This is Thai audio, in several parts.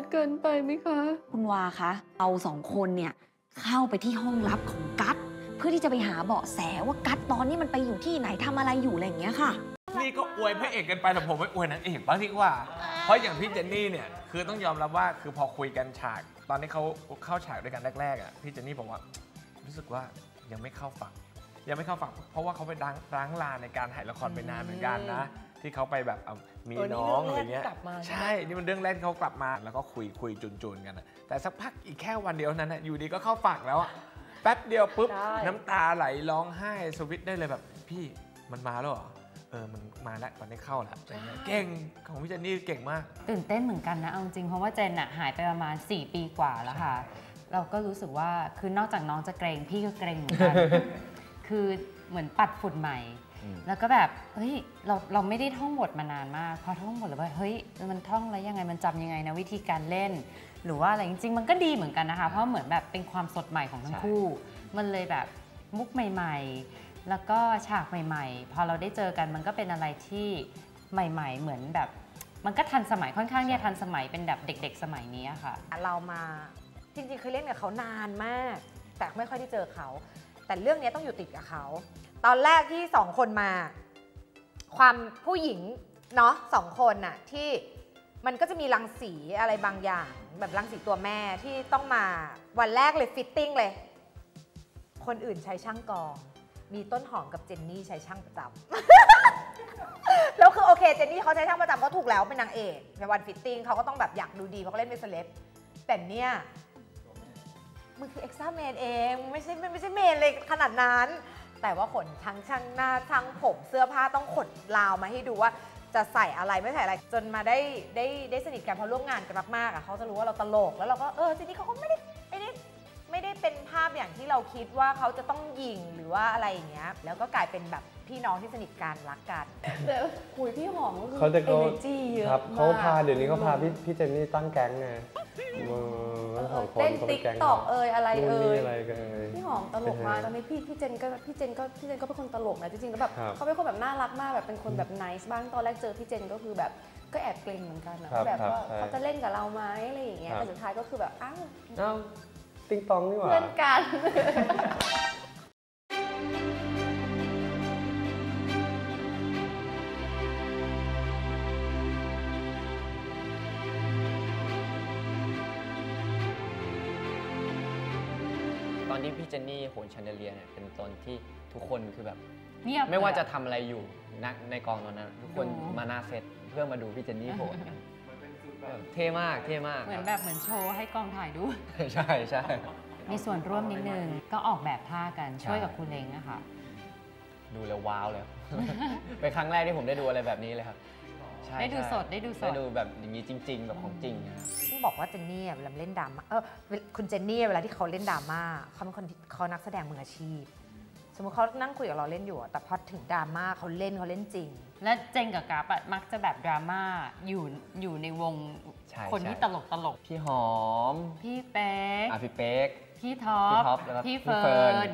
เกินไปไหมคะคุณวาคะเราสองคนเนี่ยเข้าไปที่ห้องลับของกัสเพื่อที่จะไปหาเบาะแสว่ากัสตอนนี้มันไปอยู่ที่ไหนทำอะไรอยู่อะไรอย่างเงี้ยค่ะนี่ก็อวยพระเอกกันไปแต่ผมไม่อวยนางเอกบ้างดีกว่าเพราะอย่างพี่เจนนี่เนี่ยคือต้องยอมรับว่าคือพอคุยกันฉากตอนที่เขาเข้าฉากด้วยกันแรกๆอ่ะพี่เจนนี่บอกว่ารู้สึกว่ายังไม่เข้าฝั่งเพราะว่าเขาไปร้างลาในการถ่ายละครไปนานเหมือนกันนะที่เขาไปแบบมีน้องอะไรเงี้ยใช่นี่มันเรื่องแรกที่เขากลับมาแล้วก็คุยจูนกันนะแต่สักพักอีกแค่วันเดียวนั้นนะอยู่ดีก็เข้าฝั่งแล้วอะแป๊บเดียวปุ๊บน้ำตาไหลร้องไห้สวิตได้เลยแบบพี่มันมาแล้วเหรอมันมาแล้วตอนนี้เข้าแล้วเก่งของพี่เจนนี่เก่งมากตื่นเต้นเหมือนกันนะเอาจริงเพราะว่าเจนหายไปประมาณ4 ปีกว่าแล้วค่ะเราก็รู้สึกว่าคือนอกจากน้องจะเกรงพี่ก็เกรงเหมือนกัน คือเหมือนปัดฝุ่นใหม่แล้วก็แบบเฮ้ยเราไม่ได้ท่องบทมานานมากพอท่องบทแล้วว่าเฮ้ยมันท่องแล้วยังไงมันจำยังไงนะวิธีการเล่นหรือว่าอะไรจริงๆมันก็ดีเหมือนกันนะคะเพราะเหมือนแบบเป็นความสดใหม่ของทั้งคู่มันเลยแบบมุกใหม่ๆแล้วก็ฉากใหม่ๆพอเราได้เจอกันมันก็เป็นอะไรที่ใหม่ๆเหมือนแบบมันก็ทันสมัยค่อนข้างเนี่ยทันสมัยเป็นแบบเด็กๆสมัยนี้ค่ะเรามาจริงๆเคยเล่นกับเขานานมากแต่ไม่ค่อยได้เจอเขาแต่เรื่องนี้ต้องอยู่ติดกับเขาตอนแรกที่2 คนมาความผู้หญิงเนาะ2 คนน่ะที่มันก็จะมีรังสีอะไรบางอย่างแบบรังสีตัวแม่ที่ต้องมาวันแรกเลยฟิตติ้งเลยคนอื่นใช้ช่างกองมีต้นหอมกับเจนนี่ใช้ช่างประจำ แล้วคือโอเคเจนนี่เขาใช้ช่างประจำเขาถูกแล้วเป็นนางเอกในวันฟิตติ้งเขาก็ต้องแบบอยากดูดีเพราะเขาเล่นเป็นเซเลบแต่เนี่ยมันคือเอ็กซ์ตร้าเมนเองไม่ใช่เมนเลยขนาดนั้นแต่ว่าขนทั้งช่างหน้าช่างผมเสื้อผ้าต้องขนราวมาให้ดูว่าจะใส่อะไรไม่ใส่อะไรจนมาได้สนิทกันพอร่วมงานกันมากๆเขาจะรู้ว่าเราตลกแล้วเราก็จริงๆเขาก็ไม่ได้เป็นภาพอย่างที่เราคิดว่าเขาจะต้องยิงหรือว่าอะไรอย่างเงี้ยแล้วก็กลายเป็นแบบพี่น้องที่สนิทกันรักกันแต่คุยพี่หอมก็คือ energy เยอะมากเขาพาเดี๋ยวนี้เขาพาพี่เจนนี่ตั้งแก๊งไง2 คนเต้นติ๊กตอกอะไรพี่หอมตลกมากตอนนี้พี่เจนก็เป็นคนตลกนะจริงๆแล้วแบบเขาเป็นคนแบบน่ารักมากแบบเป็นคนแบบไนซ์บ้างตอนแรกเจอพี่เจนก็คือแบบก็แอบเกรงเหมือนกันนะแบบว่าเขาจะเล่นกับเราไหมอะไรอย่างเงี้ยแต่สุดท้ายก็คือแบบอ้าวติ๊งตองนี่หว่าเพื่อนกันตอนที่พี่เจนนี่โหนแชนเดเลียเนี่ยเป็นตอนที่ทุกคนคือแบบไม่ว่าจะทำอะไรอยู่ในกองตอนนั้นทุกคนมาหน้าเซตเพื่อมาดูพี่เจนนี่โหนกันเท่มากเหมือนโชว์ให้กองถ่ายดูใช่มีส่วนร่วมนิดนึงก็ออกแบบท่ากันช่วยกับคุณเล้งอะค่ะดูแล้วว้าวเลยเป็นครั้งแรกที่ผมได้ดูอะไรแบบนี้เลยครับได้ดูสดได้ดูแบบอย่างนี้จริงๆแบบของจริงต้องบอกว่าเจนนี่เวลาเล่นดราม่าคุณเจนนี่เวลาที่เขาเล่นดราม่าเขาเป็นคนเขานักแสดงมืออาชีพสมมติเขานั่งคุยกับเราเล่นอยู่แต่พอถึงดราม่าเขาเล่นจริงและเจงกับกราฟมักจะแบบดราม่าอยู่ในวงคนที่ตลกพี่หอมพี่เป๊กพี่เป๊กพี่ท็อปพี่เฟิร์น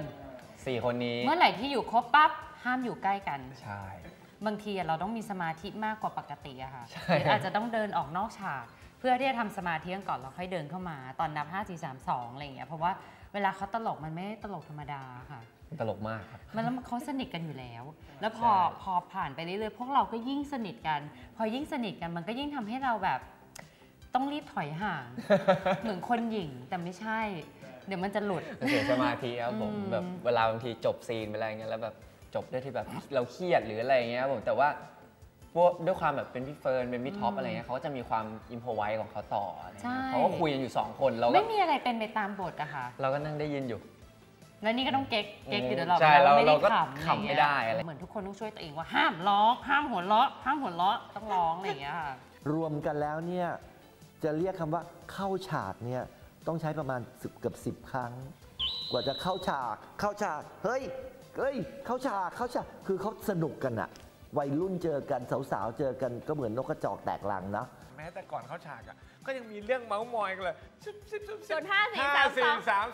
4 คนนี้เมื่อไหร่ที่อยู่ครบปั๊บห้ามอยู่ใกล้กันใช่บางทีเราต้องมีสมาธิมากกว่าปกติอะค่ะอาจจะต้องเดินออกนอกฉากเพื่อที่จะทำสมาธิกันก่อนเราค่อยเดินเข้ามาตอนนับ5 4 3 2อะไรอย่างเงี้ยเพราะว่าเวลาเขาตลกมันไม่ได้ตลกธรรมดาค่ะตลกมากครับมันแล้วเขาสนิทกันอยู่แล้วแล้วพอผ่านไปเรื่อยๆพวกเราก็ยิ่งสนิทกันพอยิ่งสนิทกันมันก็ยิ่งทำให้เราแบบต้องรีบถอยห่างเหมือนคนหยิ่งแต่ไม่ใช่เดี๋ยวมันจะหลุดเสียสมาธิครับผมแบบเวลาบางทีจบซีนไปอะไรเงี้ยแล้วแบบจบด้วยที่แบบเราเครียดหรืออะไรเงี้ยผมแต่ว่าพวกด้วยความแบบเป็นพี่เฟิร์นเป็นพี่ท็อปอะไรเงี้ยเขาก็จะมีความอิมพอไวส์ของเขาต่ออะไรเงี้ยเขาก็คุยกันอยู่2 คนเราไม่มีอะไรเป็นไปตามบทอะค่ะเราก็นั่งได้ยินอยู่แล้วนี่ก็ต้องเก๊กอยู่ตลอดเราก็ขำไม่ได้อะไรเหมือนทุกคนต้องช่วยตัวเองว่าห้ามร้องห้ามหัวเราะต้องร้องอะไรอย่างเงี้ยค่ะรวมกันแล้วเนี่ยจะเรียกคำว่าเข้าฉากเนี่ยต้องใช้ประมาณเกือบ10 ครั้งกว่าจะเข้าฉากเฮ้ยเข้าฉากคือเขาสนุกกันอะวัยรุ่นเจอกันสาวๆเจอกันก็เหมือนนกกระจอกแตกรังนะแม้แต่ก่อนเข้าฉากก็ยังมีเรื่องเมาส์มอยกันเลยส่วน5 4 3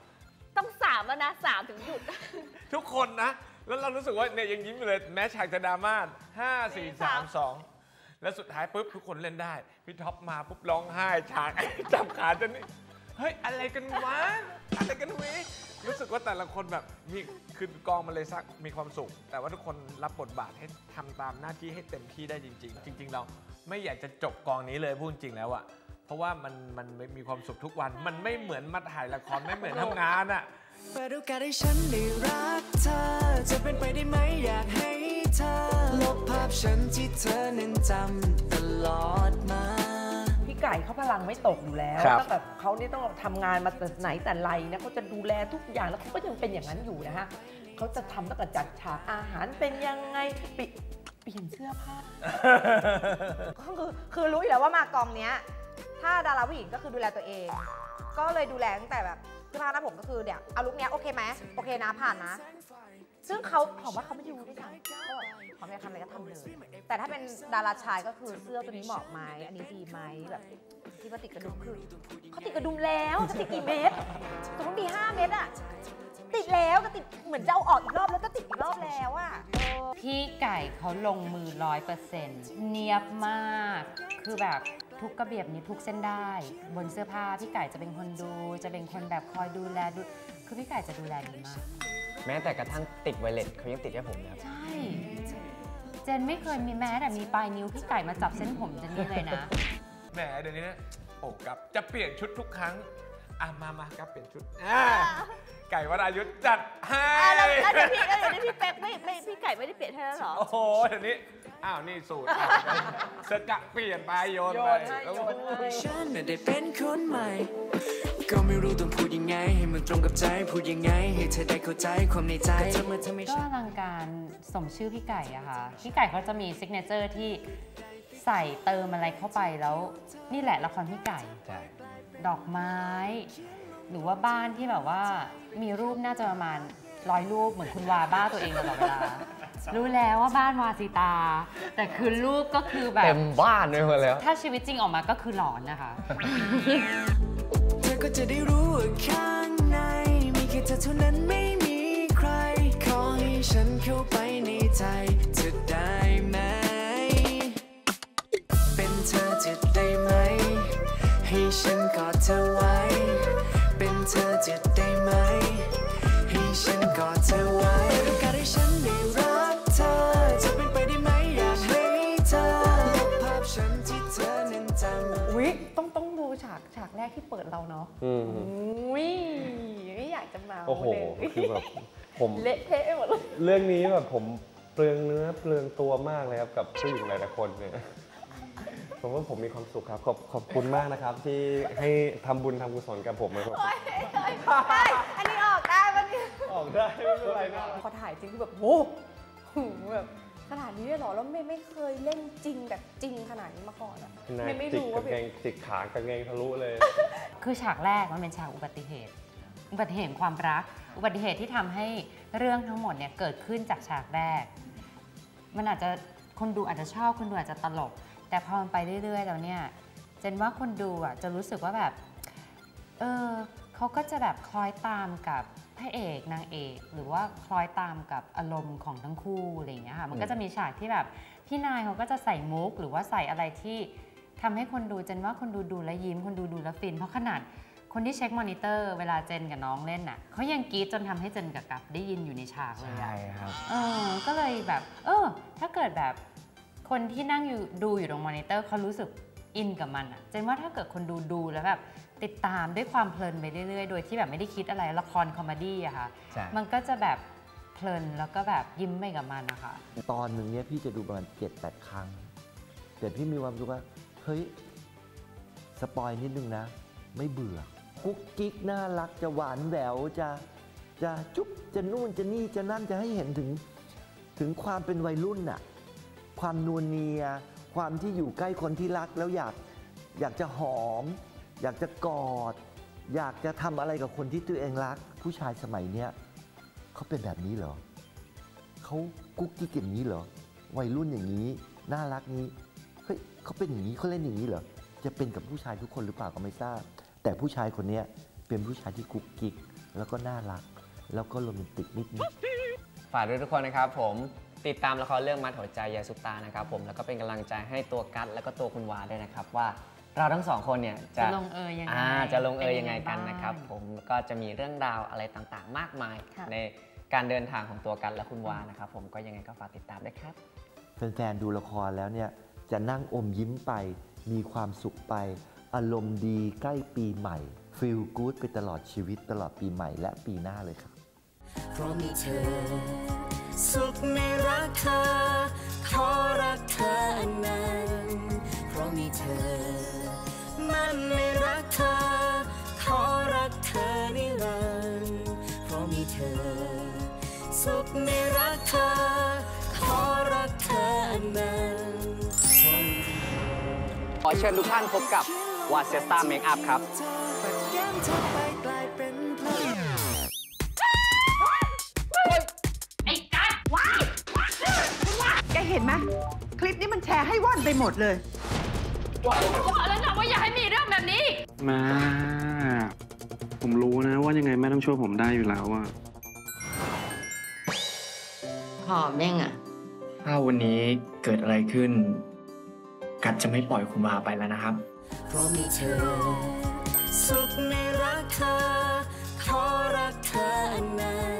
2ต้อง3แล้วนะ3ถึงหยุดทุกคนนะแล้วเรารู้สึกว่าเนี่ยยังยิ้มอยู่เลยแม้ฉากจะดราม่า5 4 3 2 แล้วสุดท้ายปุ๊บทุกคนเล่นได้พี่ท็อปมาปุ๊บร้องไห้ฉาก จับขาเจนนี่เฮ้ยอะไรกันวะอะไรกันวะรู้สึกว่าแต่ละคนแบบมีคือกองมันเลยซักมีความสุขแต่ว่าทุกคนรับบทบาทให้ทำตามหน้าที่ให้เต็มที่ได้จริงๆจริงๆเราไม่อยากจะจบกองนี้เลยพูดจริงแล้วอะเพราะว่ามันมีความสุขทุกวันมันไม่เหมือนมาถ่ายละครไม่เหมือนทำงานอะเปิดโอกาสให้ฉันได้รักเธอจะเป็นไปได้ไหมอยากให้เธอลบภาพฉันที่เธอนั้นจำตลอดมาพี่ไก่เขาพลังไม่ตกอยู่แล้วตั้งแต่เขานี่ต้องทำงานมาแต่ไหนแต่ไรนะเขาจะดูแลทุกอย่างแล้วเขาก็ยังเป็นอย่างนั้นอยู่นะฮะเขาจะทำตั้งแต่จัดฉากอาหารเป็นยังไงเปลี่ยนเสื้อผ้า คือรู้อยู่แล้วว่ามากองเนี้ยถ้าดาราผู้หญิงก็คือดูแลตัวเองก็เลยดูแลตั้งแต่แบบเสื้อผ้าหน้าผมก็คือเดี๋ยวเอาลุคเนี้ยโอเคไหมโอเคนะผ่านนะซึ่งเขาผมว่าเขาไม่รู้ด้วยซ้ำก็เขาอยากทำอะไรก็ทำเลยแต่ถ้าเป็นดาราชายก็คือเสื้อตัวนี้เหมาะไหมอันนี้ดีไหมแบบที่ว่าติดกระดุมคือเขาติดกระดุมแล้วจะติดกี่เมตรสมมติมี5 เมตรอะติดแล้วก็ติดเหมือนจะเอาออกอีกรอบแล้วก็ติดอีกรอบแล้วอะพี่ไก่เขาลงมือ 100%เนียบมากคือแบบทุกกระเบียบนี้ทุกเส้นได้บนเสื้อผ้าพี่ไก่จะเป็นคนดูจะเป็นคนแบบคอยดูแลคือพี่ไก่จะดูแลดีมากแม้แต่กระทั่งติดไวเลสเขายังติดให้ผมนะครับใช่เจนไม่เคยมีแม้แต่มีปลายนิ้วพี่ไก่มาจับเส้นผมเจนนี่เลยนะแหมเดี๋ยวนี้นะโอ้กับจะเปลี่ยนชุดทุกครั้งมากับเปลี่ยนชุดไก่วรายุทธจัดให้แล้วเดี๋ยวพี่เป๊กพี่ไก่ไม่ได้เปลี่ยนให้แล้วหรอโอ้โหเดี๋ยวนี้นี่สูตรเสื้อกะเปลี่ยนไปโยนไปฉันได้เป็นคนใหม่ก็ไม่รู้ต้องพูดยังไงให้มันตรงกับใจพูดยังไงให้เธอได้เข้าใจความในใจก็อลังการสมชื่อพี่ไก่อะค่ะพี่ไก่เขาจะมีซิกเนเจอร์ที่ใส่เติมอะไรเข้าไปแล้วนี่แหละละครพี่ไก่ดอกไม้หรือว่าบ้านที่แบบว่ามีรูปน่าจะประมาณ100 รูปเหมือนคุณวาบ้าตัวเองตลอดเวลารู้แล้วว่าบ้านวาสิตาแต่คือรูปก็คือแบบเต็มบ้านเลยหมดแล้วถ้าชีวิตจริงออกมาก็คือหลอนนะคะเธอก็จะได้รู้ว่าข้างในมีแค่เธอเท่านั้นไม่มีใครขอให้ฉันเข้าไปในใจเธอได้ไหมเป็นเธอจะได้ไหมให้ฉันกอดเธอไว้เป็นเธอจะได้ไหมให้ฉันกอดเธอไว้โอกาสให้ฉันได้รักเธอจะเป็นไปได้ไหมอยากให้เธอลบภาพฉันที่เธอนั้นจำอุ๊ยต้องดูฉากแรกที่เปิดเราเนาะอุ๊ยไม่อยากจะเมาโอ้โหคือแบบผมเละเทะหมดเลยเรื่องนี้แบบผมเปลืองเนื้อเปลืองตัวมากเลยครับกับผู้หญิงหลายๆคนเนี่ยผมว่าผมมีความสุขครับขอบคุณมากนะครับที่ให้ทำบุญทำกุศลกับผมนะครับอันนี้ออกได้ปะเนี่ยออกได้ไม่เป็นไรนะพอถ่ายจริงคือแบบโอ้โหแบบขนาดนี้เลยเหรอแล้วไม่เคยเล่นจริงแบบจริงขนาดนี้มาก่อนอะไม่รู้ว่าแบบจิกขากางเกงทะลุเลยคือฉากแรกมันเป็นฉากอุบัติเหตุความรักอุบัติเหตุที่ทำให้เรื่องทั้งหมดเนี่ยเกิดขึ้นจากฉากแรกมันอาจจะคนดูอาจจะชอบคนดูอาจจะตลกแต่พอมันไปเรื่อยๆแล้วเนี่ยเจนว่าคนดูอ่ะจะรู้สึกว่าแบบเขาก็จะแบบคล้อยตามกับพระเอกนางเอกหรือว่าคล้อยตามกับอารมณ์ของทั้งคู่อะไรอย่างเงี้ยค่ะมันก็จะมีฉากที่แบบพี่นายเขาก็จะใส่มุกหรือว่าใส่อะไรที่ทำให้คนดูเจนว่าคนดูแล้วยิ้มคนดูแล้วฟินเพราะขนาดคนที่เช็คมอนิเตอร์เวลาเจนกับน้องเล่นน่ะเขายังกรี๊ดจนทำให้เจนกับกัปได้ยินอยู่ในฉากเลยใช่ครับก็เลยแบบถ้าเกิดแบบคนที่นั่งดูอยู่ตรงมอนิเตอร์เขารู้สึกอินกับมันอะเจนว่าถ้าเกิดคนดูแล้วแบบติดตามด้วยความเพลินไปเรื่อยๆโดยที่แบบไม่ได้คิดอะไรละครคอมเมดี้อะค่ะมันก็จะแบบเพลินแล้วก็แบบยิ้มไปกับมันนะคะตอนหนึ่งเนี้ยพี่จะดูประมาณ 7-8 ครั้งแต่พี่มีความรู้สึกว่าเฮ้ยสปอยนิดนึงนะไม่เบื่อกุ๊กกิ๊กน่ารักจะหวานแหววจะจุ๊บจะนู่นจะนี่จะนั่นจะให้เห็นถึงความเป็นวัยรุ่นน่ะความนวลเนียความที่อยู่ใกล้คนที่รักแล้วอยากจะหอมอยากจะกอดอยากจะทำอะไรกับคนที่ตัวเองรักผู้ชายสมัยเนี้ยเขาเป็นแบบนี้เหรอเขากุ๊กกิ๊กอย่างนี้เหรอวัยรุ่นอย่างนี้น่ารักนี้เฮ้ยเขาเป็นอย่างนี้เขาเล่นอย่างนี้เหรอจะเป็นกับผู้ชายทุกคนหรือเปล่าก็ไม่ทราบแต่ผู้ชายคนนี้เป็นผู้ชายที่กุ๊กกิ๊กแล้วก็น่ารักแล้วก็โรแมนติกนิดฝากด้วยทุกคนนะครับผมติดตามละครเรื่องมัดหัวใจยายซุปตานะครับผมแล้วก็เป็นกำลังใจให้ตัวกั๊ดแล้วก็ตัวคุณวาด้วยนะครับว่าเราทั้งสองคนเนี่ยจะลงเอยยังไงจะลงเอยยังไงกันนะครับผมก็จะมีเรื่องราวอะไรต่างๆ มากมายในการเดินทางของตัวกั๊ดและคุณวานะครับผมก็ยังไงก็ฝากติดตามด้วยครับแฟนๆดูละครแล้วเนี่ยจะนั่งอมยิ้มไปมีความสุขไปอารมณ์ดีใกล้ปีใหม่ฟีลกู๊ดไปตลอดชีวิตตลอดปีใหม่และปีหน้าเลยครับเพราะมีเธอสุขในรักเธอขอรักเธออันนั้นเพราะมีเธอมันในรักเธอขอรักเธอนิรันดร์เพราะมีเธอสุขในรักเธอขอรักเธออันนั้นขอเชิญทุกท่านพบกับวาเซสตาเมคอัพครับแกเห็นไหมคลิปนี้มันแชร์ให้ว่อนไปหมดเลยบอกแล้วนะว่าอย่าให้มีเรื่องแบบนี้แม่ผมรู้นะว่ายังไงแม่ต้องช่วยผมได้อยู่แล้วอะหอมยังอ่ะถ้าวันนี้เกิดอะไรขึ้นกัดจะไม่ปล่อยคุณวาไปแล้วนะครับเพราะมีเธอสุขในรักเธอขอรักเธออันนั้น